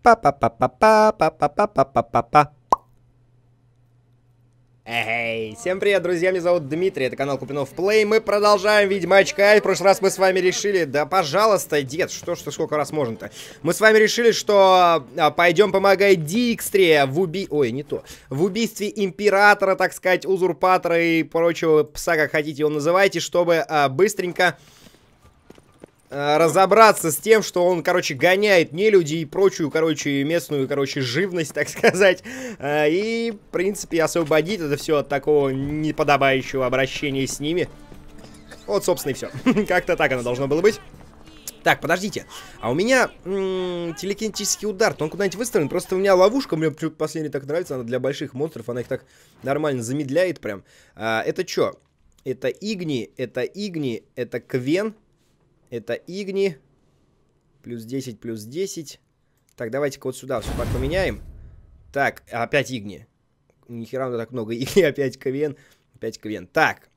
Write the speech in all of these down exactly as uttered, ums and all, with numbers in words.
Па-па-па-па-па-па-па-па-па-па. Эй, всем привет, друзья, меня зовут Дмитрий, это канал Купинов Плей, мы продолжаем Ведьмачка, и в прошлый раз мы с вами решили, да пожалуйста, дед, что ж ты сколько раз можно-то, мы с вами решили, что а, пойдем помогать Дикстре в уби... ой, не то, в убийстве Императора, так сказать, Узурпатора и прочего пса, как хотите его называйте, чтобы а, быстренько... разобраться с тем, что он, короче, гоняет нелюдей и прочую, короче, местную, короче, живность, так сказать. И, в принципе, освободить это все от такого неподобающего обращения с ними. Вот, собственно, и все. Как-то так оно должно было быть. Так, подождите. А у меня телекинетический удар. Он куда-нибудь выставлен. Просто у меня ловушка. Мне последний так нравится. Она для больших монстров. Она их так нормально замедляет прям. А, это что? Это Игни. Это Игни. Это Квен. Это Игни. Плюс десять, плюс десять. Так, давайте-ка вот сюда все поменяем. Так, опять Игни. Нихера так много Игни. Опять Квен. Опять Квен. Так.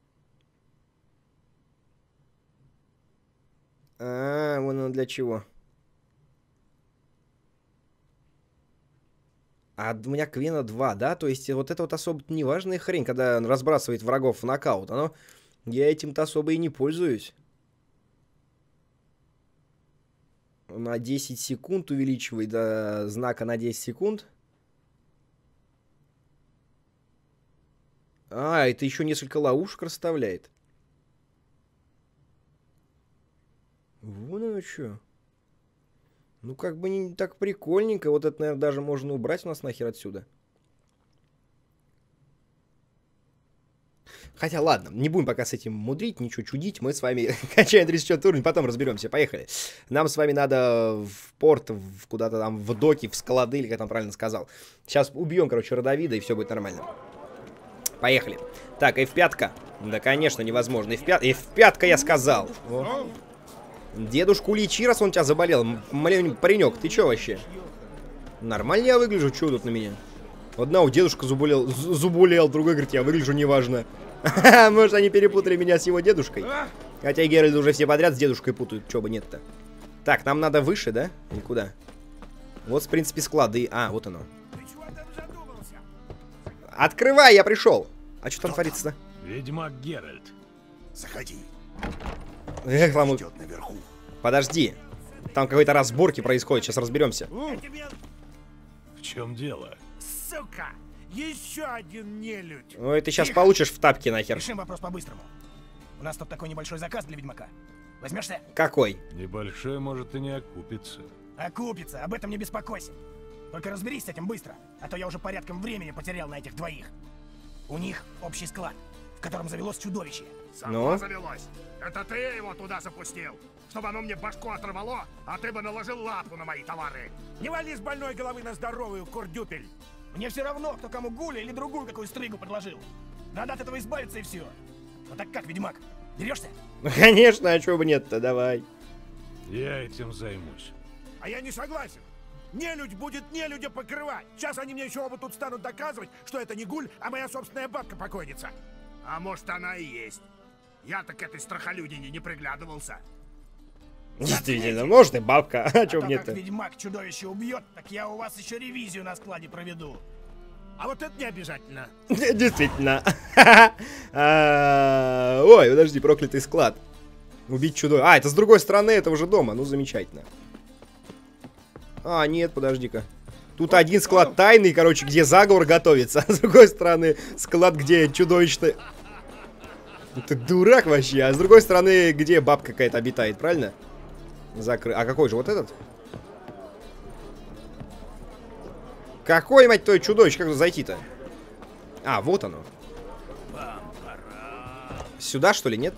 А, вон оно для чего. А у меня Квена два, да? То есть вот это вот особо неважная хрень, когда он разбрасывает врагов в нокаут. Оно... Я этим-то особо и не пользуюсь. На десять секунд увеличивай до знака на десять секунд. А, это еще несколько ловушек расставляет. Вон оно что. Ну, как бы не так прикольненько. Вот это, наверное, даже можно убрать у нас нахер отсюда. Хотя, ладно, не будем пока с этим мудрить, ничего чудить. Мы с вами качаем тридцать четвёртый уровень, потом разберемся. Поехали. Нам с вами надо в порт, куда-то там, в доки, в склады, или как там правильно сказал. Сейчас убьем, короче, Родовида, и все будет нормально. Поехали. Так, эф пять. Да, конечно, невозможно. эф пять, эф пять я сказал. О. Дедушку лечи, раз он тебя заболел. Маленький паренек, ты че вообще? Нормально я выгляжу? Че тут на меня? Одна у дедушка заболел, заболел, другой говорит, я выгляжу неважно. Может, они перепутали меня с его дедушкой? Хотя Геральт уже все подряд с дедушкой путают, чего бы нет-то. Так, нам надо выше, да? Или куда? Вот, в принципе, склады. А, вот оно. Открывай, я пришел. А что там творится-то? Ведьмак Геральт. Заходи. Эх, ламу... наверху. Подожди. Там какой-то разборки происходит, сейчас разберемся. В чем дело? Сука! Еще один нелюдь! Ой, ты сейчас получишь в тапки нахер. Решим вопрос по-быстрому. У нас тут такой небольшой заказ для ведьмака. Возьмешься? Какой? Небольшой может и не окупиться. Окупится, об этом не беспокойся. Только разберись с этим быстро, а то я уже порядком времени потерял на этих двоих. У них общий склад, в котором завелось чудовище. Само завелось. Это ты его туда запустил, чтобы оно мне башку оторвало, а ты бы наложил лапу на мои товары. Не вали с больной головы на здоровую, курдюпель. Мне все равно, кто кому гуля или другую какую стригу предложил. Надо от этого избавиться и все. Ну так как, ведьмак, дерешься? Ну, конечно, а чего бы нет-то, давай. Я этим займусь. А я не согласен. Нелюдь будет нелюдя покрывать. Сейчас они мне еще оба тут станут доказывать, что это не гуль, а моя собственная бабка-покойница. А может, она и есть. Я-то к этой страхолюдине не приглядывался. Действительно, может и бабка, а, а чё мне-то? Как ведьмак чудовище убьет, так я у вас еще ревизию на складе проведу. А вот это не обязательно. Действительно. Ой, подожди, проклятый склад. Убить чудовище. А, это с другой стороны этого же дома, ну замечательно. А, нет, подожди-ка. Тут один склад тайный, короче, где заговор готовится, а с другой стороны склад, где чудовище... Ты дурак вообще, а с другой стороны, где бабка какая-то обитает, правильно? Закры... А какой же вот этот? Какой, мать твою, чудовище? Как тут зайти-то? А, вот оно. Сюда, что ли, нет?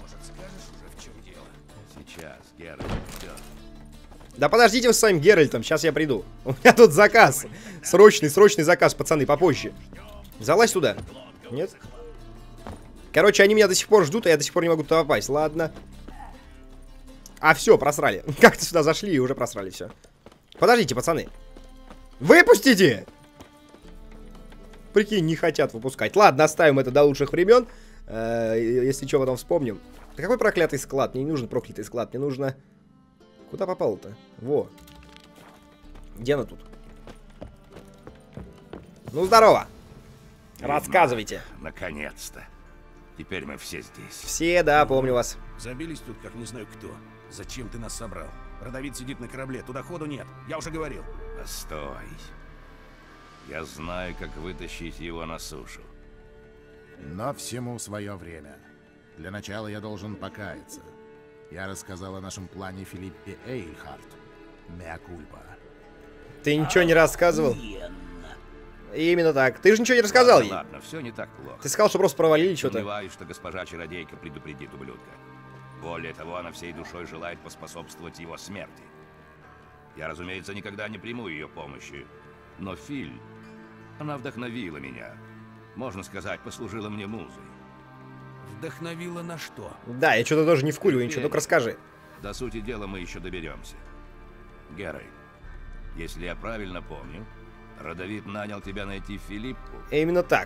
Сейчас, Геральт идет. Да подождите вы с своим Геральтом, сейчас я приду. У меня тут заказ. Срочный, срочный заказ, пацаны, попозже. Залазь туда. Нет? Короче, они меня до сих пор ждут, а я до сих пор не могу туда попасть. Ладно. А, все, просрали. Как-то сюда зашли и уже просрали все. Подождите, пацаны. Выпустите! Прикинь, не хотят выпускать. Ладно, оставим это до лучших времен. Э, если что, потом вспомним. Да какой проклятый склад? Мне не нужен проклятый склад. Мне нужно... Куда попало-то? Во. Где она тут? Ну, здорово. Рассказывайте. Наконец-то. Теперь мы все здесь. Все, да, помню вас. Забились тут, как не знаю кто. Зачем ты нас собрал? Родовид сидит на корабле, туда ходу нет. Я уже говорил. Постой. Я знаю, как вытащить его на сушу. Но всему свое время. Для начала я должен покаяться. Я рассказал о нашем плане Филиппе Эйльхарт. Меа кульпа. Ты ничего не рассказывал? Именно так. Ты же ничего не рассказал Ладно, ей. ладно, все не так плохо. Ты сказал, что просто провалили что-то. Сомневаюсь, что госпожа Чародейка предупредит ублюдка. Более того, она всей душой желает поспособствовать его смерти. Я, разумеется, никогда не приму ее помощи. Но Филь, она вдохновила меня. Можно сказать, послужила мне музой. Вдохновила на что? Да, я что-то тоже не вкуриваю ничего, только расскажи. До сути дела мы еще доберемся. Геральт, если я правильно помню, Родовид нанял тебя найти Филиппу. Именно так.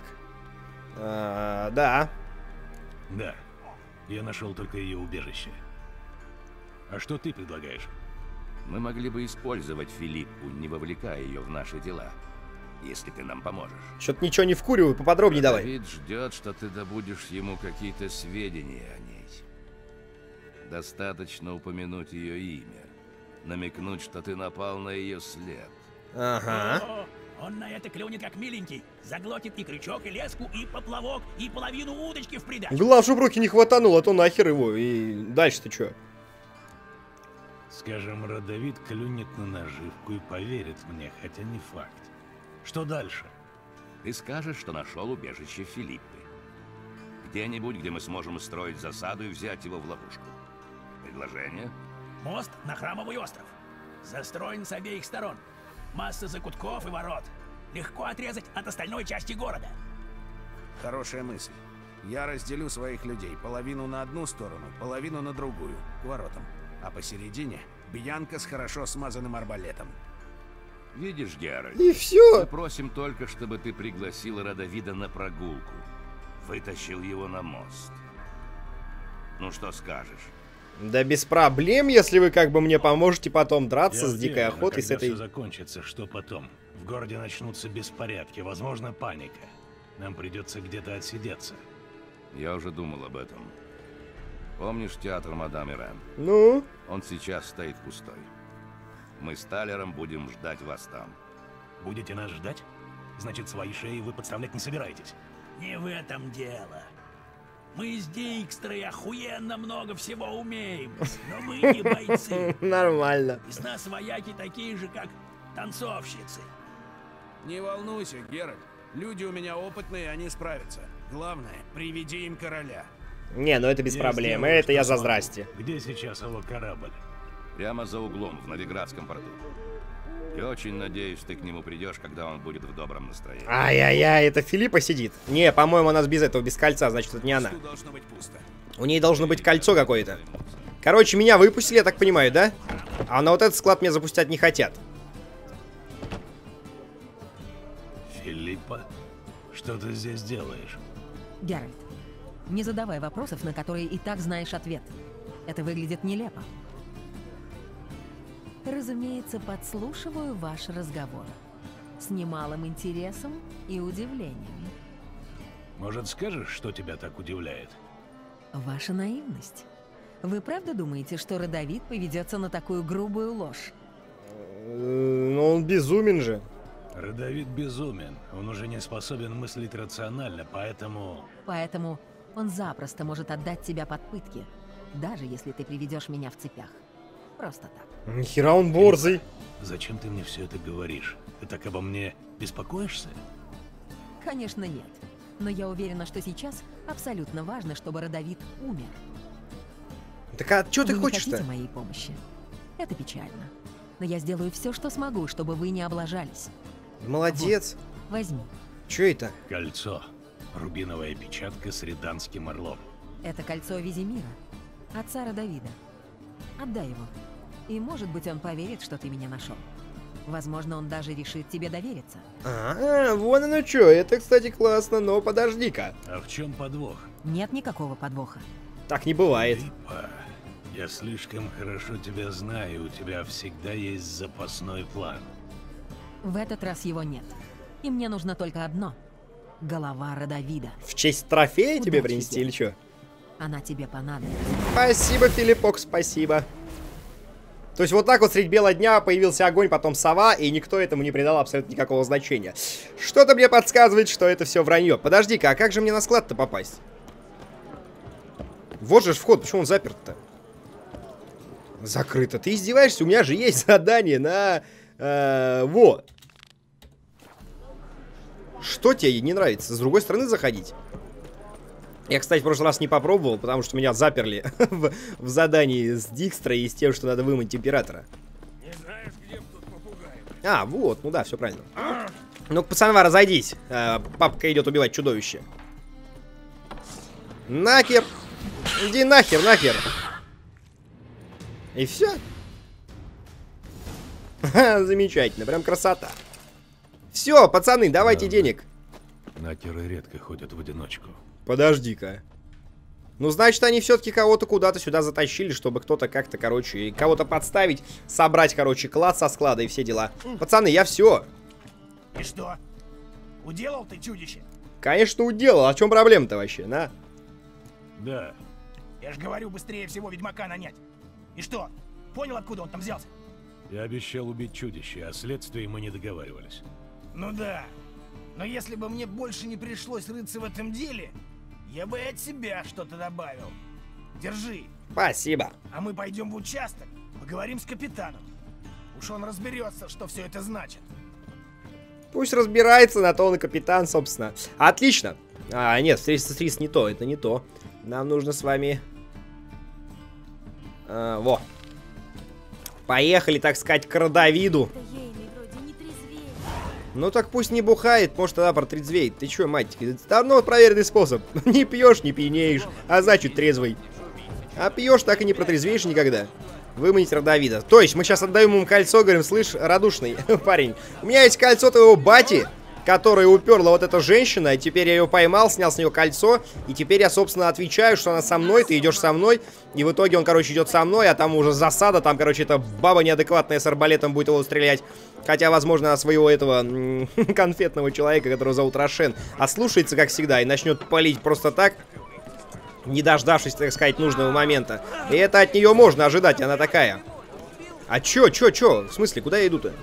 А, да. Да, я нашел только ее убежище. А что ты предлагаешь? Мы могли бы использовать Филиппу, не вовлекая ее в наши дела, если ты нам поможешь. Что-то ничего не вкуриваю, поподробнее давай. Родовид ждет, что ты добудешь ему какие-то сведения о ней. Достаточно упомянуть ее имя, намекнуть, что ты напал на ее след. Ага. О, он на это клюнет как миленький. Заглотит и крючок, и леску, и поплавок, и половину удочки в придачу. Глав, чтоб руки не хватануло, а то нахер его. И дальше-то что? Скажем, Родовид клюнет на наживку и поверит мне, хотя не факт. Что дальше? Ты скажешь, что нашел убежище Филиппы. Где-нибудь, где мы сможем устроить засаду и взять его в ловушку. Предложение? Мост на Храмовый остров. Застроен с обеих сторон. Масса закутков и ворот. Легко отрезать от остальной части города. Хорошая мысль. Я разделю своих людей. Половину на одну сторону, половину на другую, к воротам. А посередине Бьянка с хорошо смазанным арбалетом. Видишь, Геральт? И Мы все. просим только, чтобы ты пригласил Родовида на прогулку. Вытащил его на мост. Ну что скажешь? Да без проблем, если вы как бы мне поможете потом драться Я с дикой уверен, охотой, с когда этой... все закончится, что потом? В городе начнутся беспорядки, возможно, паника. Нам придется где-то отсидеться. Я уже думал об этом. Помнишь театр мадам Ирен? Ну? Он сейчас стоит пустой. Мы с Талером будем ждать вас там. Будете нас ждать? Значит, свои шеи вы подставлять не собираетесь. Не в этом дело. Мы с Дикстрой охуенно много всего умеем, но мы не бойцы. Нормально. Из нас вояки такие же, как танцовщицы. Не волнуйся, Геральт. Люди у меня опытные, они справятся. Главное, приведи им короля. Не, ну это без Я проблем, сделаю, это что я за смогу. здрасте. Где сейчас его корабль? Прямо за углом, в Новиградском порту. И очень надеюсь, ты к нему придешь, когда он будет в добром настроении. Ай-яй-яй, это Филиппа сидит? Не, по-моему, у нас без этого, без кольца, значит, это не она. Тут должно быть пусто. У ней должно быть кольцо какое-то. Короче, меня выпустили, я так понимаю, да? А на вот этот склад меня запустять не хотят. Филиппа? Что ты здесь делаешь? Геральт, не задавай вопросов, на которые и так знаешь ответ. Это выглядит нелепо. Разумеется, подслушиваю ваш разговор. С немалым интересом и удивлением. Может, скажешь, что тебя так удивляет? Ваша наивность. Вы правда думаете, что Родовид поведется на такую грубую ложь? Э, Ну, он безумен же. Родовид безумен. Он уже не способен мыслить рационально, поэтому... Поэтому он запросто может отдать тебя под пытки, даже если ты приведешь меня в цепях. Просто так. Нихера он борзый. Зачем ты мне все это говоришь? Ты так обо мне беспокоишься? Конечно, нет. Но я уверена, что сейчас абсолютно важно, чтобы Родовид умер. Так а что ты Вы не хочешь-то? хотите моей помощи. Это печально. Но я сделаю все, что смогу, чтобы вы не облажались. Молодец. Возьми. Че это? Кольцо. Рубиновая печатка с риданским орлом. Это кольцо Визимира, отца Родовида. Отдай его. И, может быть, он поверит, что ты меня нашел. Возможно, он даже решит тебе довериться. А, вон оно что. Это, кстати, классно, но подожди-ка. А в чем подвох? Нет никакого подвоха. Так не бывает. Филиппа, я слишком хорошо тебя знаю, у тебя всегда есть запасной план. В этот раз его нет. И мне нужно только одно. Голова Родовида. В честь трофея тебе Удачи принести тебе. или что? Она тебе понадобится. Спасибо, Филиппок, спасибо. То есть вот так вот средь бела дня появился огонь, потом сова, и никто этому не придал абсолютно никакого значения. Что-то мне подсказывает, что это все вранье. Подожди-ка, а как же мне на склад-то попасть? Вот же ж вход, почему он заперт-то? Закрыто. Ты издеваешься? У меня же есть задание на... Э, вот. Что тебе не нравится? С другой стороны заходить? Я, кстати, в прошлый раз не попробовал, потому что меня заперли в, в задании с Дикстра и с тем, что надо вымыть императора. Не знаешь, где тут попугай? А, вот, ну да, все правильно. Ну, пацанва, разойдись. А, папка идет убивать чудовище. Нахер. Иди нахер, нахер. И все. Замечательно, прям красота. Все, пацаны, давайте Ладно. денег. Накеры редко ходят в одиночку. Подожди-ка. Ну, значит, они все-таки кого-то куда-то сюда затащили, чтобы кто-то как-то, короче, кого-то подставить, собрать, короче, клад со склада и все дела. Пацаны, я все. И что? Уделал ты чудище? Конечно, уделал. А в чем проблема-то вообще, на? Да, Я же говорю, быстрее всего ведьмака нанять. И что? Понял, откуда он там взялся? я обещал убить чудище, а о следствии мы не договаривались. Ну да. Но если бы мне больше не пришлось рыться в этом деле, я бы и от себя что-то добавил. Держи. Спасибо. А мы пойдем в участок, поговорим с капитаном. Уж он разберется, что все это значит. Пусть разбирается, на то он и капитан, собственно. Отлично. А, нет, встретиться с Рис не то, это не то. Нам нужно с вами... А, во. Поехали, так сказать, к Родовиду. Ну так пусть не бухает, может тогда протрезвеет. Ты чё, мать, это давно проверенный способ. Не пьешь, не пьянеешь, а значит трезвый. А пьешь, так и не протрезвеешь никогда. Выманить Родовида. То есть мы сейчас отдаем ему кольцо, говорим, слышь, радушный парень, у меня есть кольцо твоего бати, которое уперла вот эта женщина, и теперь я ее поймал, снял с нее кольцо, и теперь я, собственно, отвечаю, что она со мной, ты идешь со мной, и в итоге он, короче, идет со мной, а там уже засада, там, короче, эта баба неадекватная с арбалетом будет его стрелять, хотя, возможно, своего этого конфетного человека, которого зовут Рошен, ослушается, как всегда, и начнет палить просто так, не дождавшись, так сказать, нужного момента. И это от нее можно ожидать, она такая. А чё, чё, чё? В смысле, куда я иду-то?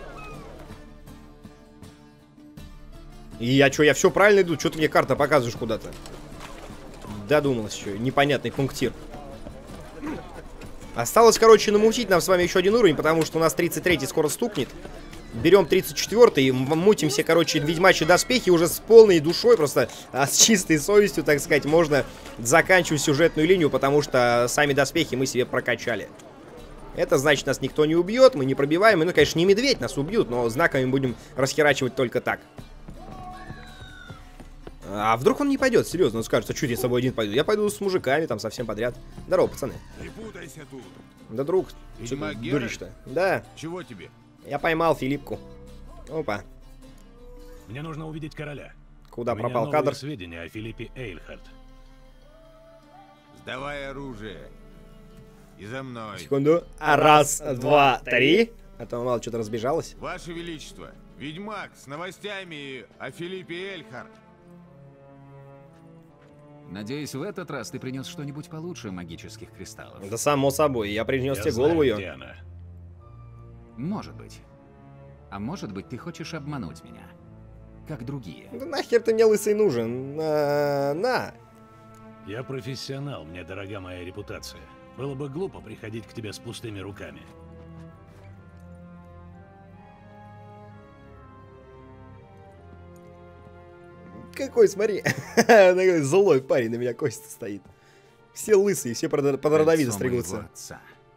И я чё, я все правильно иду? Чё ты мне карта показываешь куда-то? Додумалась еще, непонятный пунктир. Осталось, короче, намутить нам с вами еще один уровень, потому что у нас тридцать третий скоро стукнет. Берем тридцать четвёртый, мутимся, короче, ведьмачьи доспехи уже с полной душой, просто а, с чистой совестью, так сказать, можно заканчивать сюжетную линию, потому что сами доспехи мы себе прокачали. Это значит, нас никто не убьет, мы не пробиваем, и, ну, конечно, не медведь нас убьют, но знаками будем расхерачивать только так. А вдруг он не пойдет, серьезно, он скажет, а что я с собой один пойду? Я пойду с мужиками, там, совсем подряд. Здорово, пацаны. Не путайся тут. Да, друг, что ты дуришь-то? Да. Чего тебе? Я поймал Филиппку. Опа. Мне нужно увидеть короля. Куда У меня пропал новые кадр? сведения о Филиппе Эйльхарт. Сдавай оружие. И за мной. Секунду. А раз, два, три. А то мало что-то разбежалось. Ваше Величество, ведьмак с новостями о Филиппе Эйльхарт. Надеюсь, в этот раз ты принес что-нибудь получше магических кристаллов. Да само собой, я принес Я тебе знаю, голову где ее. она. Может быть. А может быть, ты хочешь обмануть меня. Как другие. Да нахер ты мне лысый нужен? На, на. Я профессионал, мне дорога моя репутация. Было бы глупо приходить к тебе с пустыми руками. Какой, смотри. Такой злой парень на меня Костя стоит. Все лысые, все под, под Родовида Кольцо моего стригутся. отца.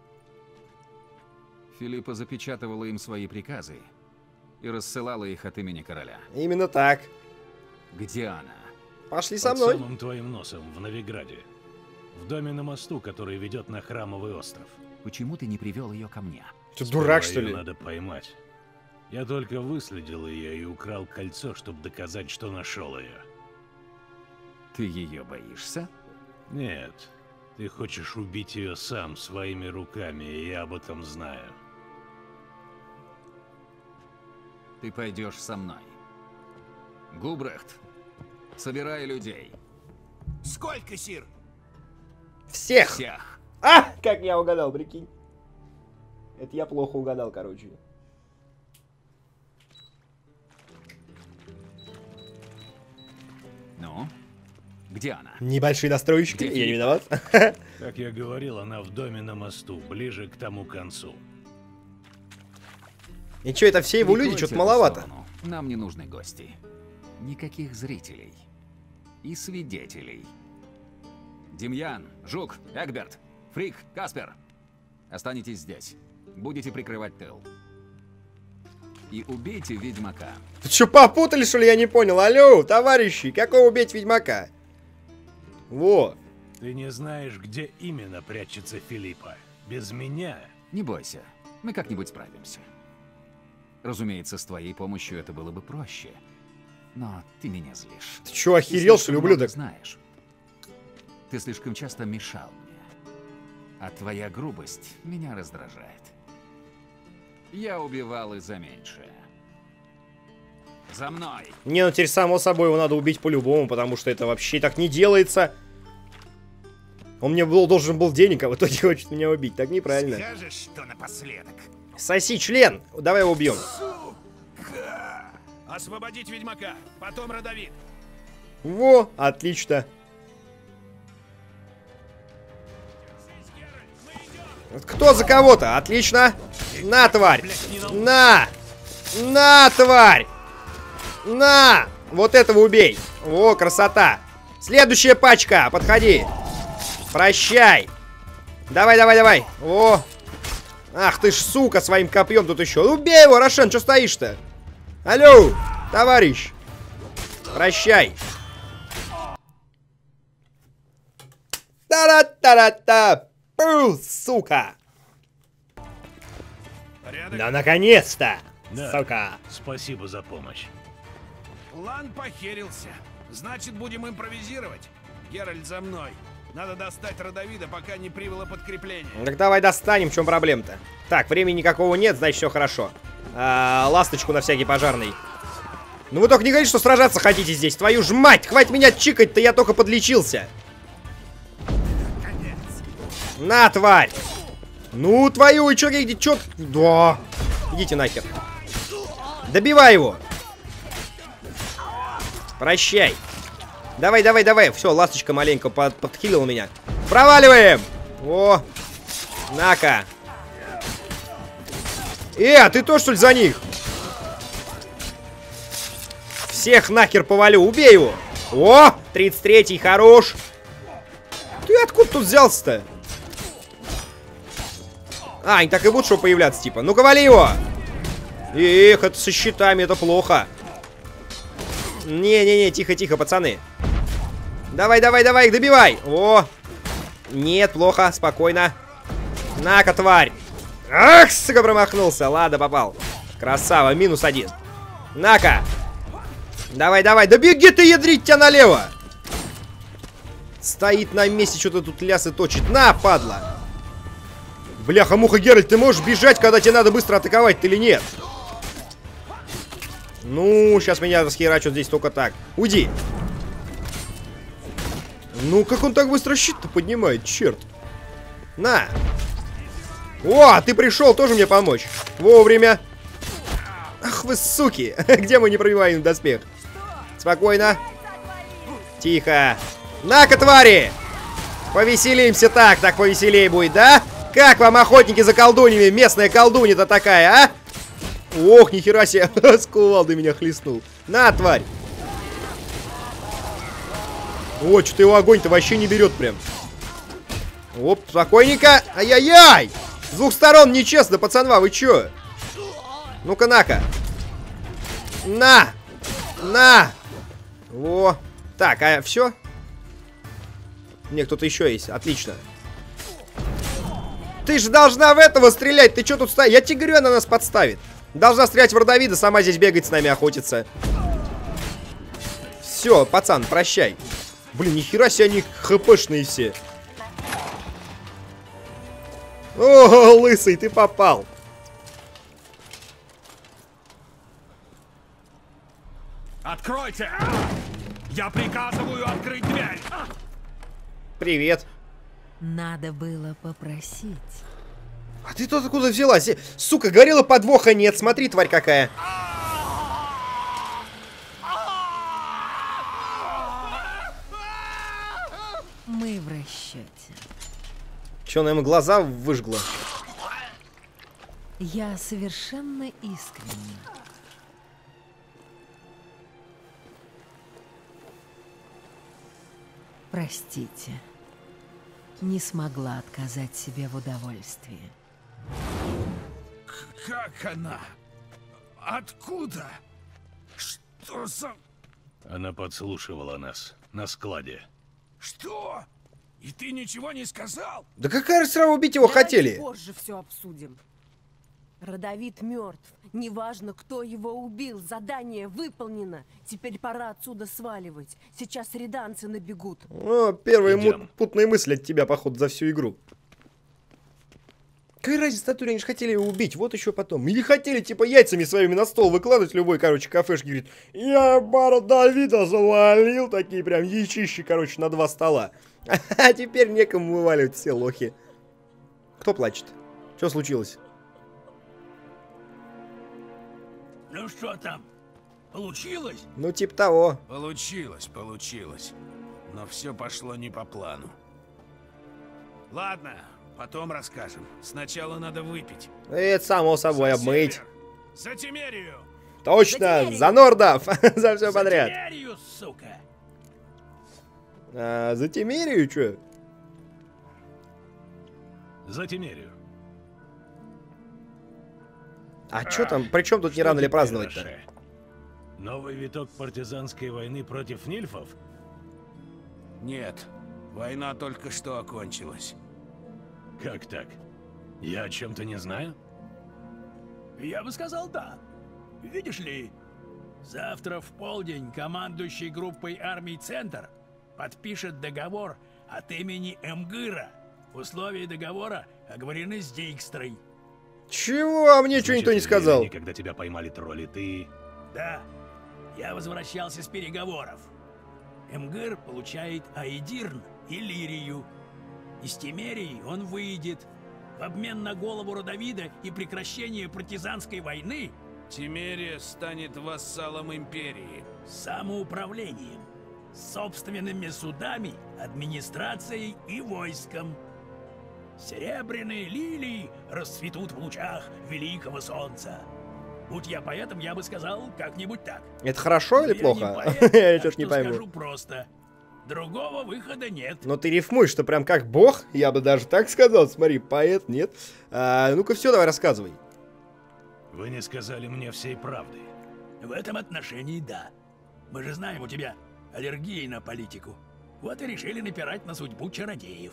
Филиппа запечатывала им свои приказы и рассылала их от имени короля. Именно так. Где она? Пошли со Под мной. самым твоим носом, в Новиграде. В доме на мосту, который ведет на Храмовый остров. Почему ты не привел ее ко мне? Ты Сперва дурак, что её ли? надо поймать. Я только выследил ее и украл кольцо, чтобы доказать, что нашел ее. Ты ее боишься? Нет, ты хочешь убить ее сам своими руками, и я об этом знаю. Ты пойдешь со мной. Губрехт, собирай людей. Сколько, сир? Всех! Всех. А! Как я угадал, прикинь. Это я плохо угадал, короче. Ну, где она? Небольшие настройщики, Где я не Филипп? виноват. Как я говорил, она в доме на мосту, ближе к тому концу. И что, это все его люди? Прикройте Что-то эту маловато. сторону. Нам не нужны гости. Никаких зрителей. И свидетелей. Демьян, Жук, Эгберт, Фрик, Каспер. Останетесь здесь. Будете прикрывать тыл. И убейте ведьмака. Ты что, попутали, что ли? Я не понял. Алло, товарищи, какого убить ведьмака? Во. Ты не знаешь, где именно прячется Филиппа. Без меня. Не бойся, мы как-нибудь справимся. Разумеется, с твоей помощью это было бы проще. Но ты меня злишь. Ты что, охерел, что ли, много ублюдок? знаешь. Ты слишком часто мешал мне. А твоя грубость меня раздражает. Я убивал и за меньшее. За мной! Не, ну теперь само собой его надо убить по-любому, потому что это вообще так не делается. Он мне был, должен был денег, а в итоге хочет меня убить. Так неправильно. Скажешь, что напоследок? Соси член! Давай его убьем. Освободить ведьмака, потом родовид. Во, отлично. Кто за кого-то? Отлично. На, тварь. На. На, тварь. На. Вот этого убей. О, красота. Следующая пачка. Подходи. Прощай. Давай, давай, давай. О. Ах ты ж, сука, своим копьем тут еще. Убей его, Рошен, что стоишь-то? Алло, товарищ. Прощай. Та-ра-та-ра-та. Пу, сука. Порядок? Да наконец-то, Да. сука. Спасибо за помощь. План похерился. Значит, будем импровизировать. Геральт, за мной. Надо достать родовида, пока не прибыло подкрепление. Так давай достанем, в чем проблема-то. Так, времени никакого нет, значит все хорошо. А, ласточку на всякий пожарный. Ну вы только не говорите, что сражаться хотите здесь. Твою ж мать, хватит меня чикать-то, я только подлечился. На, тварь. Ну, твою, и чё, иди, чё? Да. Идите нахер. Добивай его. Прощай. Давай, давай, давай. Все, ласточка маленько под, подхилила меня. Проваливаем. О. На-ка. Э, а ты тоже, что ли, за них? Всех нахер повалю. Убей его. О, тридцать третий, хорош. Ты откуда тут взялся-то? А, они так и будут, что появляться, типа. Ну-ка, вали его! Эх, это со щитами, это плохо. Не-не-не, тихо-тихо, пацаны. Давай, давай, давай, их добивай. О! Нет, плохо, спокойно. На-ка, тварь. Ах, сука, промахнулся. Ладно, попал. Красава, минус один. На-ка. Давай, давай, да беги ты, ядрить тебя налево. Стоит на месте, что-то тут лясы точит. На, падла. Бляха-муха, Геральт, ты можешь бежать, когда тебе надо быстро атаковать, или нет? Ну, сейчас меня расхерачат здесь только так. Уйди. Ну, как он так быстро щит-то поднимает, черт. На. О, ты пришел тоже мне помочь. Вовремя. Ах вы, суки. Где мой непробиваемый доспех? Спокойно. Тихо. На-ка, твари. Повеселимся так, так повеселее будет, да? Как вам, охотники за колдуньями? Местная колдунья-то такая, а? Ох, нихера себе. С кувалдой меня хлестнул. На, тварь. О, что-то его огонь-то вообще не берет прям. Оп, спокойненько. Ай-яй-яй. С двух сторон нечестно, пацанва, вы чё? Ну-ка, на-ка. На. На. Во. Так, а все? Не, кто-то еще есть. Отлично. Ты же должна в этого стрелять. Ты что тут стоишь? Я тебе говорю, она нас подставит. Должна стрелять в родовида, сама здесь бегать с нами, охотиться. Все, пацан, прощай. Блин, нихера себе они хпшные все. О, лысый, ты попал. Откройте! Я приказываю открыть дверь! Привет. Надо было попросить. А ты тут откуда взялась? Сука, говорила, подвоха нет. Смотри, тварь какая. Мы в расчете. Че, она ему глаза выжгла? Я совершенно искренне. Простите. Не смогла отказать себе в удовольствии. Как она? Откуда? Что за... Она подслушивала нас на складе. Что? И ты ничего не сказал? Да какая же сразу убить его хотели? Позже все обсудим. Родовид мертв. Неважно, кто его убил. Задание выполнено. Теперь пора отсюда сваливать. Сейчас реданцы набегут. О, первые Идем. мут- путные мысли от тебя, походу, за всю игру. Какая разница, натуре, они же хотели его убить, вот еще потом. Или хотели, типа, яйцами своими на стол выкладывать любой, короче, кафешки. Говорит, я бару Давида завалил, такие прям яичищи, короче, на два стола. А теперь некому вываливать, все лохи. Кто плачет? Что случилось? Ну что там? Получилось? Ну, типа того. Получилось, получилось. Но все пошло не по плану. Ладно, потом расскажем. Сначала надо выпить. Это само собой, За обмыть. север! За Тимерию! Точно, За Тимерию! за Нордов, за все За подряд. Тимерию, сука! А, за Тимерию, что? За Тимерию. А что там, при чем тут не рано ли праздновать-то? Роше? Новый виток партизанской войны против нильфов? Нет, война только что окончилась. Как так? Я о чем-то не знаю? Я бы сказал да. Видишь ли, завтра в полдень командующий группой армий «Центр» подпишет договор от имени Эмгыра. Условия договора оговорены с Дикстрой. Чего? А мне что Значит, никто не в сказал? Вене, когда тебя поймали тролли, ты... Да, я возвращался с переговоров. Эмгыр получает Аидирн и Лирию. Из Тимерии он выйдет. В обмен на голову Родовида и прекращение партизанской войны Тимерия станет вассалом империи. самоуправлением, собственными судами, администрацией и войском. Серебряные лилии расцветут в лучах великого солнца. Будь я поэтом, я бы сказал как-нибудь так. Это хорошо Но или я плохо? не поэт, Я так что-то не что пойму. скажу просто. Другого выхода нет. Но ты рифмуешь, что прям как бог, я бы даже так сказал. Смотри, поэт, нет. А, ну-ка все, давай рассказывай. Вы не сказали мне всей правды. В этом отношении да. Мы же знаем, у тебя аллергия на политику. Вот и решили напирать на судьбу чародеев.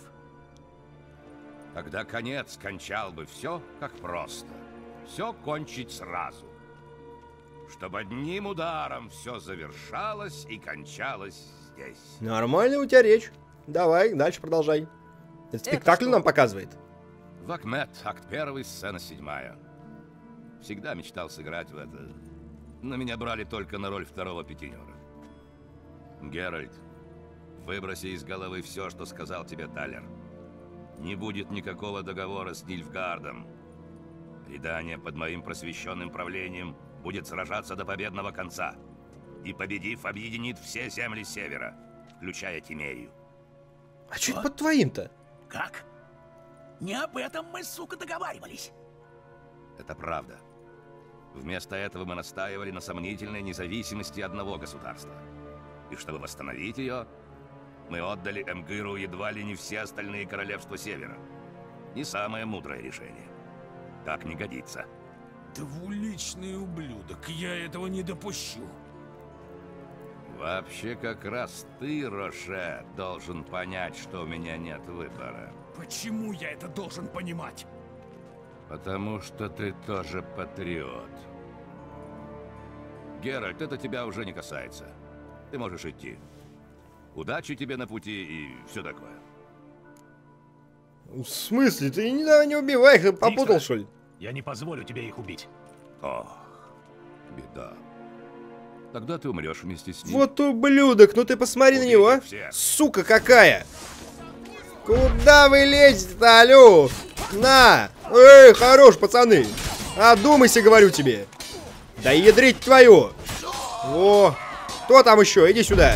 Тогда конец кончал бы все, как просто. Все кончить сразу. Чтобы одним ударом все завершалось и кончалось здесь. Нормально у тебя речь. Давай, дальше продолжай. Это спектакль нам показывает. Вакмет, акт первый, сцена седьмая. Всегда мечтал сыграть в это, но меня брали только на роль второго пятинера. Геральт, выброси из головы все, что сказал тебе Талер. Не будет никакого договора с Нильфгардом. Редания под моим просвещенным правлением будет сражаться до победного конца. И, победив, объединит все земли Севера, включая Тимерию. А что это под твоим-то? Как? Не об этом мы, сука, договаривались. Это правда. Вместо этого мы настаивали на сомнительной независимости одного государства. И чтобы восстановить ее, мы отдали Эмгыру едва ли не все остальные королевства Севера. Не самое мудрое решение. Так не годится. Двуличный ублюдок, я этого не допущу. Вообще, как раз ты, Роше, должен понять, что у меня нет выбора. Почему я это должен понимать? Потому что ты тоже патриот. Геральт, это тебя уже не касается. Ты можешь идти. Удачи тебе на пути и все такое. В смысле? Ты не, да, не убивай их, попутал, Дикстра, что ли? Я не позволю тебе их убить. Ох, беда. Тогда ты умрешь вместе с ним. Вот ублюдок, ну ты посмотри на него, а. Сука какая. Куда вы лезете-то, алло? На! Эй, хорош, пацаны. Одумайся, говорю тебе. Да ядрить твою. О, кто там еще? Иди сюда.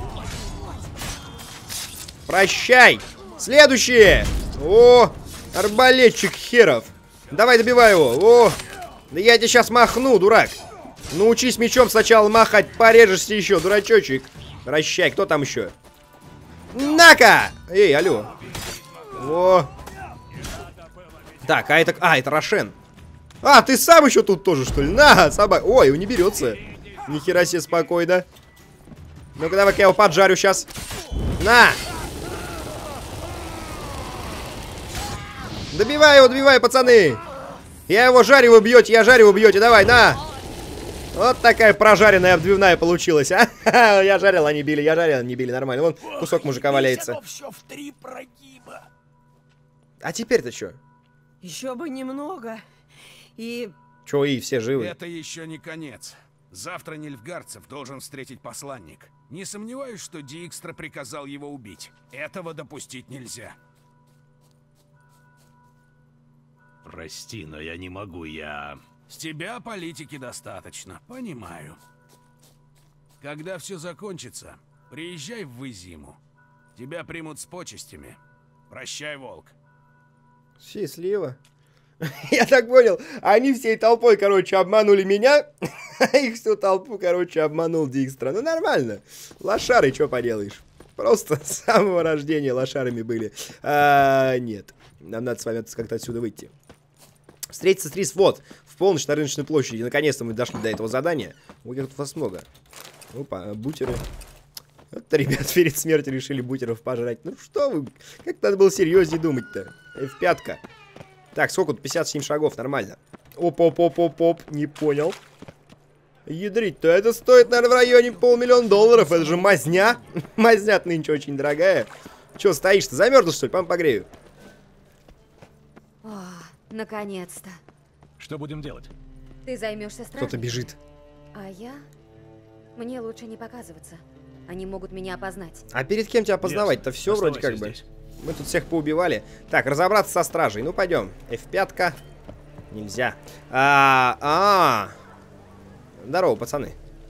Прощай. Следующие. О, арбалетчик херов. Давай, добивай его. О, да я тебе сейчас махну, дурак. Научись мечом сначала махать, порежешься еще, дурачочек. Прощай, кто там еще? На-ка! Эй, алло. О. Так, а это... А, это Рошен. А, ты сам еще тут тоже, что ли? На, собак. Ой, он не берется. Нихера себе спокойно. Ну-ка, давай-ка я его поджарю сейчас. На! Добивай его, добивай, пацаны. Я его жарю, вы бьете, я жарю, вы бьете. Давай, на! Вот такая прожаренная обдвивная получилась, а? Я жарил, они били, я жарил, они били, нормально. Вон кусок мужика валяется. А теперь-то что? Еще бы немного. И... Че, и все живы? Это еще не конец. Завтра Нильфгардцев должен встретить посланник. Не сомневаюсь, что Диикстра приказал его убить. Этого допустить нельзя. Прости, но я не могу, я... С тебя политики достаточно, понимаю. Когда все закончится, приезжай в Изиму. Тебя примут с почестями. Прощай, волк. Счастливо. Я так понял, они всей толпой, короче, обманули меня, а их всю толпу, короче, обманул Диикстра. Ну, нормально. Лошары, что поделаешь. Просто с самого рождения лошарами были. А, нет. Нам надо с вами как-то отсюда выйти. Встретиться с Трис вот, в полночь на рыночной площади. Наконец-то мы дошли до этого задания. Ой, тут вас много. Опа, бутеры. Вот, ребят, перед смертью решили бутеров пожрать. Ну что вы, как надо было серьезнее думать-то. эф пять. Так, сколько тут? пятьдесят семь шагов, нормально. Оп-оп-оп-оп-оп, не понял. Ядрить-то, это стоит, наверное, в районе полмиллиона долларов. Это же мазня. Мазня нынче очень дорогая. Че стоишь-то, замерзла, что ли? Пойдем погрею. О, наконец-то. Что будем делать? Ты займешься стражей. Кто-то бежит. А я? Мне лучше не показываться. Они могут меня опознать. А перед кем тебя опознавать-то? Все вроде как бы. Мы тут всех поубивали. Так, разобраться со стражей. Ну, пойдем. эф пять. Нельзя. А, а, -а. Здорово, пацаны.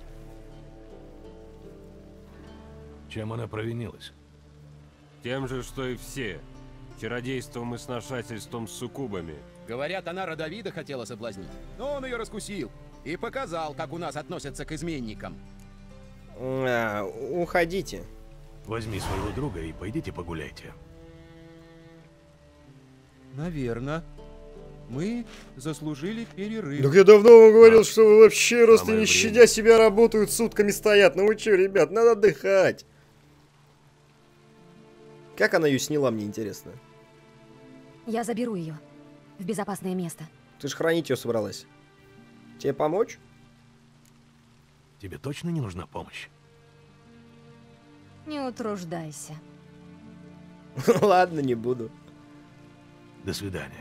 Чем она провинилась? Тем же, что и все. Чародейством и сношательством с суккубами. Говорят, она Родовида хотела соблазнить. Но он ее раскусил. И показал, как у нас относятся к изменникам. А, уходите. Возьми своего друга и пойдите погуляйте. Наверное. Мы заслужили перерыв. Так я давно вам говорил, что вы вообще просто не щадя себя работают, сутками стоят. Ну вы че, ребят, надо отдыхать. Как она ее сняла, мне интересно. Я заберу ее в безопасное место. Ты же хранить ее собралась. Тебе помочь? Тебе точно не нужна помощь? Не утруждайся. Ладно, не буду. До свидания.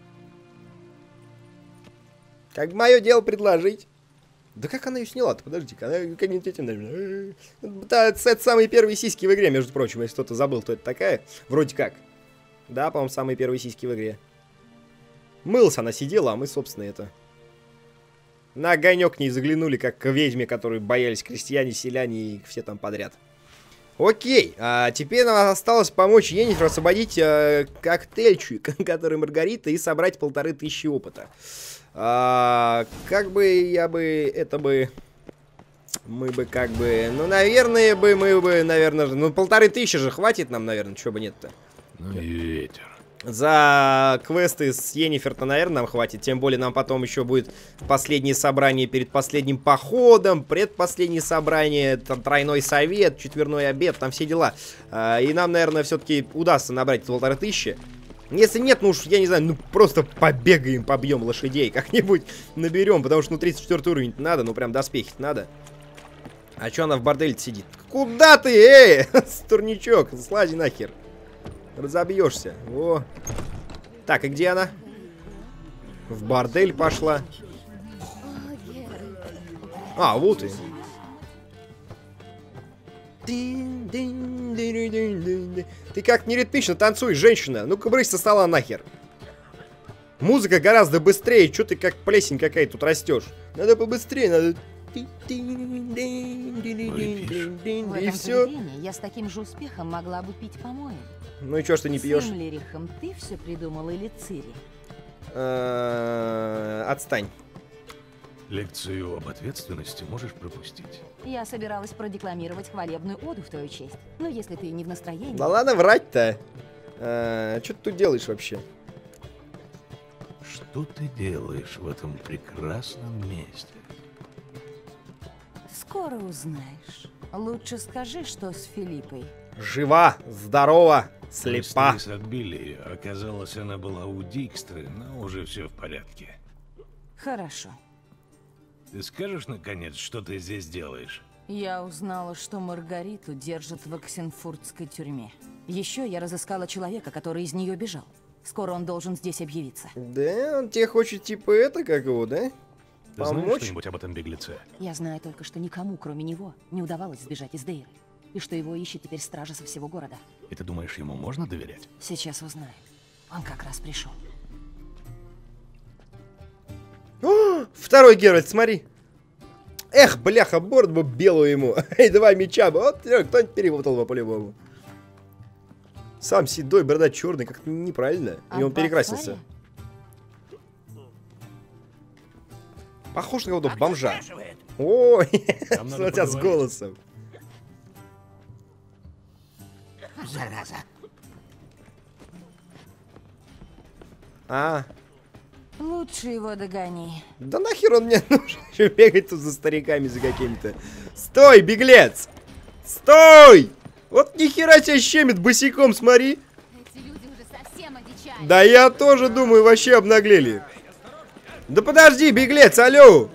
Как мое дело предложить. Да как она ее сняла-то? Подожди-ка, она как-нибудь этим... Да, это самые первые сиськи в игре, между прочим, если кто-то забыл, кто это такая. Вроде как. Да, по-моему, самые первые сиськи в игре. Мылась она сидела, а мы, собственно, это... На огонек не заглянули, как к ведьме, которую боялись крестьяне, селяне и все там подряд. Окей, а теперь нам осталось помочь Йеннифер освободить э, коктейльчик, который Маргарита, и собрать полторы тысячи опыта. А, как бы я бы, это бы, мы бы как бы, ну, наверное, бы мы бы, наверное, ну, полторы тысячи же хватит нам, наверное, чего бы нет-то. Ну и ветер. За квесты с Йеннифер-то, наверное, нам хватит. Тем более нам потом еще будет последнее собрание перед последним походом, предпоследнее собрание, там тройной совет, четверной обед, там все дела. А, и нам, наверное, все-таки удастся набрать полторы тысячи. Если нет, ну уж, я не знаю, ну просто побегаем, побьем лошадей, как-нибудь наберем, потому что ну тридцать четвёртый уровень надо, ну прям доспехи надо. А что она в борделе сидит? Куда ты, эй, турничок, слази нахер. Разобьешься. О. Так, и где она? В бордель пошла. А, вот и. Ты как неритмично танцуешь, женщина. Ну-ка, брысь со стола нахер. Музыка гораздо быстрее. Чё ты как плесень какая тут растешь? Надо побыстрее, надо... В И этом все. заведении я с таким же успехом могла бы пить помои. Ну и чё ж ты не пьешь? С Эмлерихом ты все придумал или Цири? Отстань. Лекцию об ответственности можешь пропустить. Я собиралась продекламировать хвалебную оду в твою честь. Но если ты не в настроении... Да ладно врать-то. Что ты тут делаешь вообще? Что ты делаешь в этом прекрасном месте? Скоро узнаешь. Лучше скажи, что с Филиппой. Жива, здорова, слепа. Мы с Трис отбили ее. Оказалось, она была у Дикстры, но уже все в порядке. Хорошо. Ты скажешь, наконец, что ты здесь делаешь? Я узнала, что Маргариту держат в Оксенфуртской тюрьме. Еще я разыскала человека, который из нее бежал. Скоро он должен здесь объявиться. Да, он тебе хочет типа это, как его, да? Ты Помочь? знаешь что-нибудь об этом беглеце? Я знаю только, что никому, кроме него, не удавалось сбежать из Дейры. И что его ищет теперь стража со всего города. И ты думаешь, ему можно доверять? Сейчас узнаем. Он как раз пришел. О, второй Геральт, смотри. Эх, бляха, борт бы белую ему. И два меча бы. Вот, кто-нибудь перепутал бы по-любому. Сам седой, борода черный, как-то неправильно. И он перекрасился. Похож на кого-то бомжа. Ой, смотря с голосом. Зараза. А. Лучше его догони. Да нахер он мне нужен? Еще бегать тут за стариками, за какими-то. Стой, беглец! Стой! Вот нихера тебя щемит босиком, смотри. Эти люди уже совсем одичали. Да я тоже думаю, вообще обнаглели. Да подожди, беглец, алло!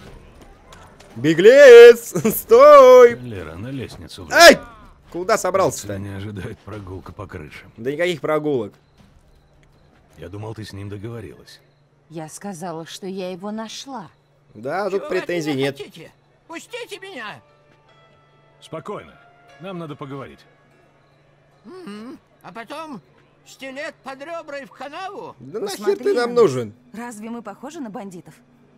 Беглец, стой! Лера, на лестницу. Ай! Куда собрался-то? Меня ожидает прогулка по крышам. Да никаких прогулок. Я думал, ты с ним договорилась. Я сказала, что я его нашла. Да, тут претензий нет. Хотите? Пустите меня! Спокойно. Нам надо поговорить. М-м. А потом стилет под ребра и в канаву? Да нахер ты нам нужен? Разве мы похожи на бандитов?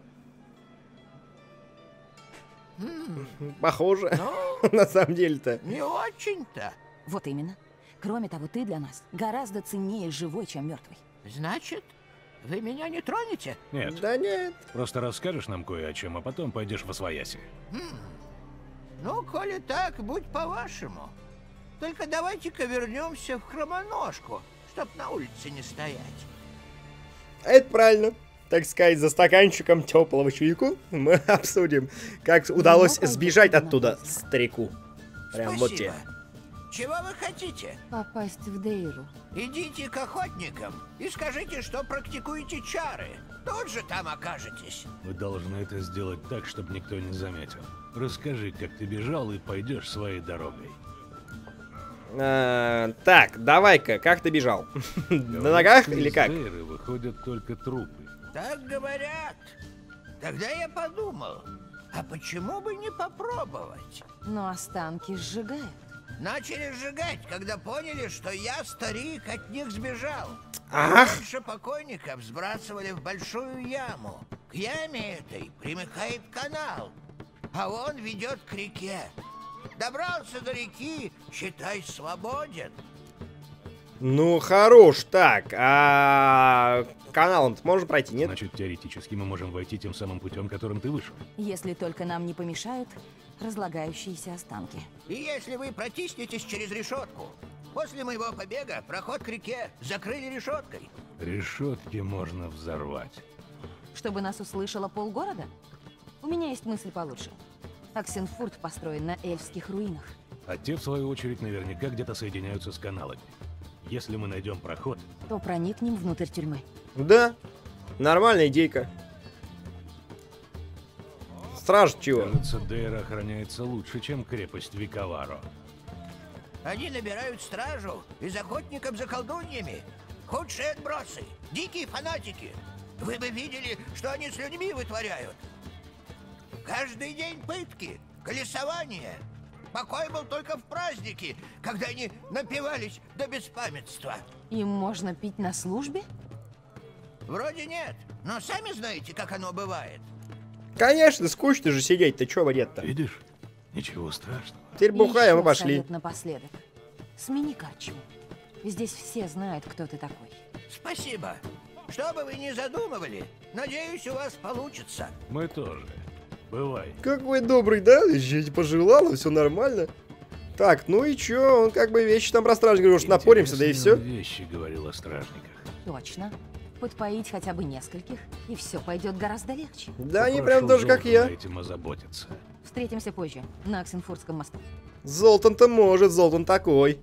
Похоже. Ну, на самом деле-то. Не очень-то. Вот именно. Кроме того, ты для нас гораздо ценнее живой, чем мертвый. Значит, вы меня не тронете? Нет. Да нет. Просто расскажешь нам кое о чем, а потом пойдешь восвояси. М-м. Ну, коли так, будь по-вашему. Только давайте-ка вернемся в Хромоножку, чтоб на улице не стоять. Это правильно. Так сказать, за стаканчиком теплого чайку мы обсудим, как удалось сбежать оттуда старику. Прям вот тебе. Чего вы хотите? Попасть в Дейру. Идите к охотникам и скажите, что практикуете чары. Тут же там окажетесь. Вы должны это сделать так, чтобы никто не заметил. Расскажи, как ты бежал, и пойдешь своей дорогой. А, так, давай-ка, как ты бежал? На ногах или как? Из Дейры выходят только трупы. Так говорят. Тогда я подумал, а почему бы не попробовать? Но останки сжигают. Начали сжигать, когда поняли, что я, старик, от них сбежал. Ах. Больше покойников сбрасывали в большую яму. К яме этой примыкает канал, а он ведет к реке. Добрался до реки, считай, свободен. Ну, хорош, так, а каналом можно пройти, нет? Значит, теоретически мы можем войти тем самым путем, которым ты вышел. Если только нам не помешают разлагающиеся останки. И если вы протиснетесь через решетку, после моего побега проход к реке закрыли решеткой. Решетки можно взорвать. Чтобы нас услышало полгорода? У меня есть мысль получше. Оксенфурт построен на эльфских руинах. А те, в свою очередь, наверняка где-то соединяются с каналами. Если мы найдем проход, то проникнем внутрь тюрьмы. Да, нормальная идейка. Страж чего? Кажется, Дейра охраняется лучше, чем крепость Виковаро. Они набирают стражу из охотников за колдуньями. Худшие отбросы, дикие фанатики. Вы бы видели, что они с людьми вытворяют. Каждый день пытки, колесование. Покой был только в праздники, когда они напивались до беспамятства. Им можно пить на службе? Вроде нет, но сами знаете, как оно бывает. Конечно, скучно же сидеть, ты чё нет-то? Видишь? Ничего страшного. Теперь бухаем и пошли. Совет напоследок. Смени карчу. Здесь все знают, кто ты такой. Спасибо. Что бы вы ни задумывали, надеюсь, у вас получится. Мы тоже. Бывай. Как вы добрый, да? Жить пожелала, все нормально. Так, ну и чё, он как бы вещи там про стражников, говорил, что напоримся, да и все. Вещи говорил о стражниках. Точно. Подпоить хотя бы нескольких, и все пойдет гораздо легче. Да, они прям тоже как я. Этим озаботиться. Встретимся позже, на Оксенфуртском мосту. Золтан-то может, Золтан такой.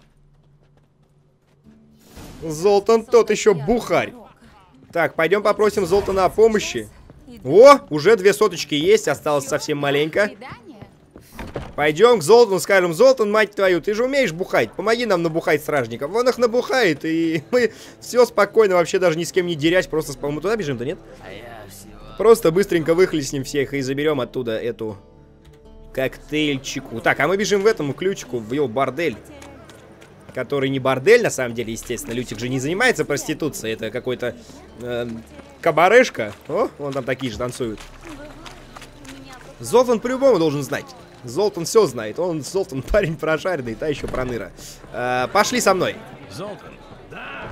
Золтан тот еще бухарь. Так, пойдем попросим Золтана о помощи. О, уже две соточки есть, осталось совсем маленько. Пойдем к Золтану, скажем: Золтан, мать твою, ты же умеешь бухать, помоги нам набухать стражников. Он их набухает, и мы все спокойно, вообще даже ни с кем не дерясь, просто мы туда бежим-то, нет? Просто быстренько выхлестнем всех и заберем оттуда эту коктейльчику. Так, а мы бежим в этом ключику, в его бордель. Который не бордель, на самом деле, естественно. Лютик же не занимается проституцией, это какой-то э, кабарешка. О, вон там такие же танцуют. Золтан по-любому должен знать. Золтан все знает. Он, Золтан, парень прожаренный, та еще проныра. Э, пошли со мной. Золтан, да.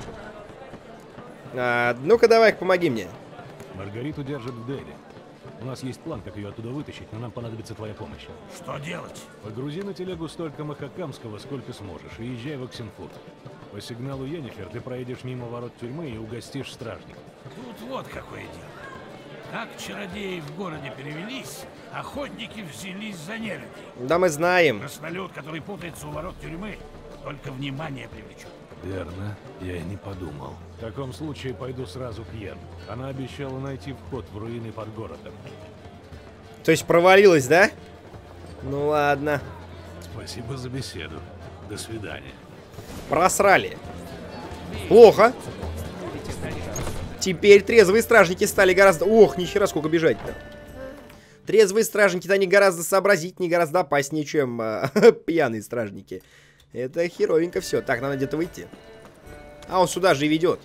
Э, Ну-ка, давай, помоги мне. Маргариту держат в Дели. У нас есть план, как ее оттуда вытащить, но нам понадобится твоя помощь. Что делать? Погрузи на телегу столько махакамского, сколько сможешь, и езжай в Оксенфурт. По сигналу Йеннифер ты проедешь мимо ворот тюрьмы и угостишь стражников. Тут вот какое дело. Как чародеи в городе перевелись, охотники взялись за нелюдей. Да мы знаем. Краснолюд, который путается у ворот тюрьмы, только внимание привлечет. Верно, я и не подумал. В таком случае пойду сразу к Йен. Она обещала найти вход в руины под городом. То есть провалилась, да? Ну ладно. Спасибо за беседу. До свидания. Просрали. Плохо. Теперь трезвые стражники стали гораздо... Ох, нихера, сколько бежать-то. Трезвые стражники-то они гораздо сообразительнее, гораздо опаснее, чем э, пьяные стражники. Это херовенько все. Так, надо где-то выйти. А, он сюда же и ведет.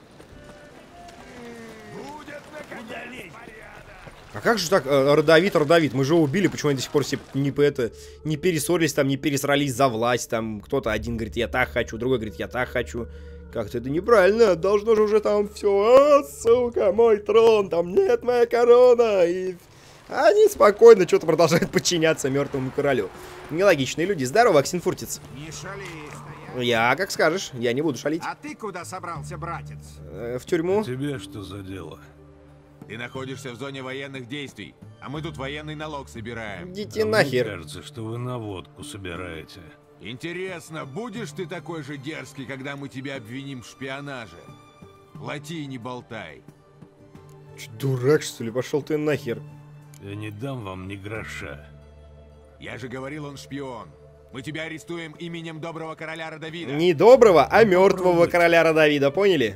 А как же так, э, Родовид, Родовид? Мы же его убили, почему они до сих пор все не, это, не перессорились, там, не пересрались за власть, там, кто-то один говорит, я так хочу, другой говорит, я так хочу. Как-то это неправильно, должно же уже там все, а, сука, мой трон, там нет моя корона, и... Они спокойно что-то продолжают подчиняться мертвому королю. Нелогичные люди. Здорово, Оксенфуртец. Не шали. Я, как скажешь, я не буду шалить. А ты куда собрался, братец? Э, в тюрьму. А тебе что за дело? Ты находишься в зоне военных действий, а мы тут военный налог собираем. Идите а нахер. Мне кажется, что вы на водку собираете. Интересно, будешь ты такой же дерзкий, когда мы тебя обвиним в шпионаже? Лати и не болтай. Че, дурак, что ли? Пошел ты нахер. Я не дам вам ни гроша. Я же говорил, он шпион. Мы тебя арестуем именем доброго короля Родовида. Не доброго, а мертвого короля Родовида, поняли?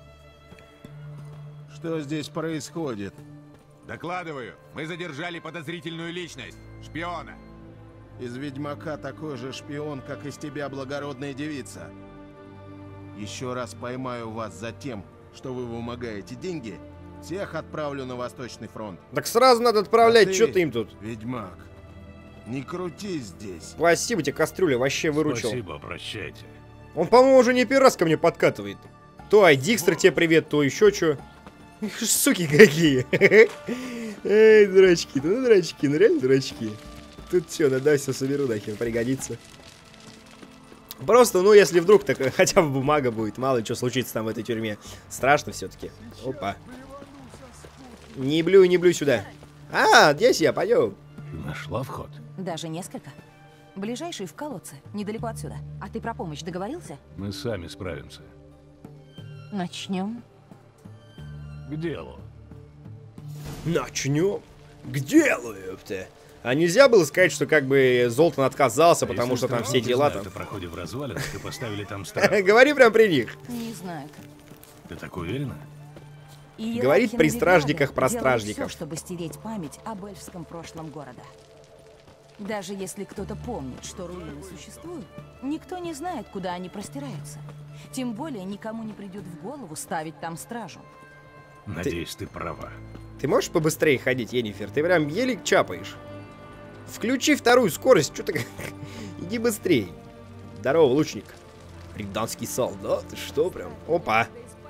Что здесь происходит? Докладываю, мы задержали подозрительную личность, шпиона. Из Ведьмака такой же шпион, как из тебя, благородная девица. Еще раз поймаю вас за тем, что вы вымогаете деньги, всех отправлю на Восточный фронт. Так сразу надо отправлять, а ты, что ты им тут? Ведьмак, не крути здесь. Спасибо тебе, кастрюля, вообще выручил. Спасибо, прощайте. Он, по-моему, уже не первый раз ко мне подкатывает. То ай Дикстер тебе привет, то еще что. Суки какие. Эй, дурачки, ну дурачки, ну реально дурачки. Тут все, надо все соберу, нахер, пригодится. Просто, ну, если вдруг так хотя бы бумага будет, мало ли что случится там в этой тюрьме. Страшно все-таки. Опа. Не блюй, не блюй сюда. А, здесь я, пойдем. Нашла вход? Даже несколько. Ближайший в колодце, недалеко отсюда. А ты про помощь договорился? Мы сами справимся. Начнем. К делу. Начнем. К делу, ёпта. А нельзя было сказать, что как бы Золтан отказался, А потому что там все не дела знаю, там. ты проходи в развалинах и поставили там страх. Говори прям при них. Не знаю. Ты так уверена? Говорит при стражниках про делают стражников. Все, чтобы стереть память об эльфском прошлом города. Даже если кто-то помнит, что руины существуют, никто не знает, куда они простираются. Тем более никому не придет в голову ставить там стражу. Надеюсь, ты, ты права. Ты можешь побыстрее ходить, Йеннифер? Ты прям еле чапаешь. Включи вторую скорость, что ты... Иди быстрее. Здорово, лучник. Риданский солдат, ты что прям? Опа.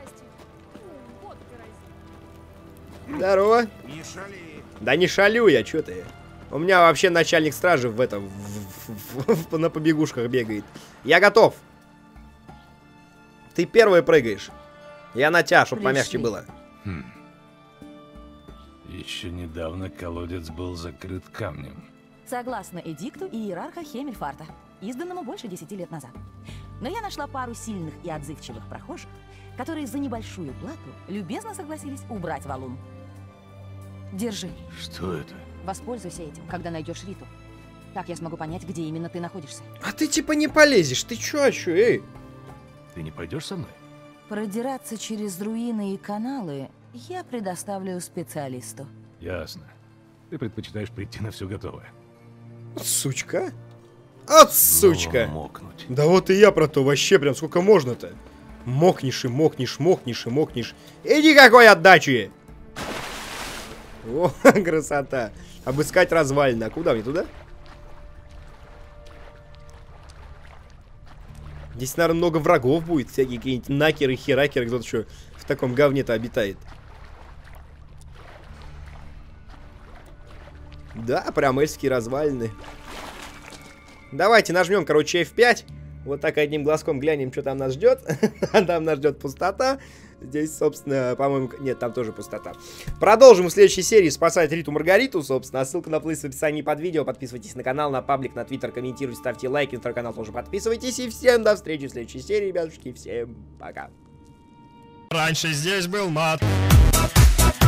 Здорово. Не шали. Да не шалю я, что ты? У меня вообще начальник стражи в этом, в, в, в, на побегушках бегает. Я готов. Ты первый прыгаешь. Я на тебя, чтобы помягче было. Хм. Еще недавно колодец был закрыт камнем. Согласно эдикту иерарха Хемельфарта, изданному больше десяти лет назад. Но я нашла пару сильных и отзывчивых прохожих, которые за небольшую плату любезно согласились убрать валун. Держи. Что это? Воспользуйся этим, когда найдешь Риту. Так я смогу понять, где именно ты находишься. А ты типа не полезешь. Ты чё, а чё, эй? Ты не пойдешь со мной? Продираться через руины и каналы я предоставлю специалисту. Ясно. Ты предпочитаешь прийти на все готовое. Сучка? От сучка! Мокнуть. Да вот и я про то. Вообще прям сколько можно-то? Мокнешь и мокнешь, мокнешь и мокнешь. И никакой отдачи! О, красота. Обыскать развалины. А куда мне, туда? Здесь, наверное, много врагов будет. Всякие какие-нибудь накеры, херакеры. Кто-то еще в таком говне-то обитает. Да, прям эльские развалины. Давайте нажмем, короче, эф пять. Вот так одним глазком глянем, что там нас ждет. Там нас ждет пустота. Здесь, собственно, по-моему... Нет, там тоже пустота. Продолжим в следующей серии спасать Риту Маргариту, собственно. Ссылка на плей в описании под видео. Подписывайтесь на канал, на паблик, на твиттер, комментируйте, ставьте лайки. На второй канал тоже подписывайтесь. И всем до встречи в следующей серии, ребятушки. Всем пока. Раньше здесь был мат.